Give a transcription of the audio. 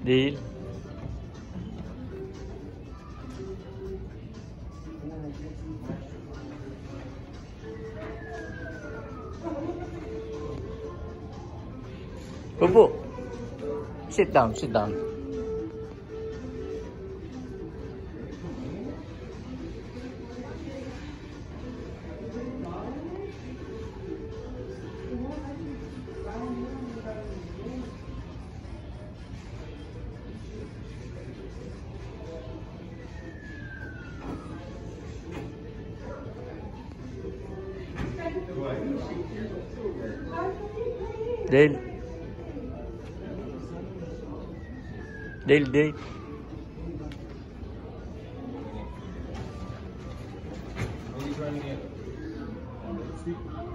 Değil. Pupu. Sit down, sit down. Değil. Değil, değil. What are you trying to get?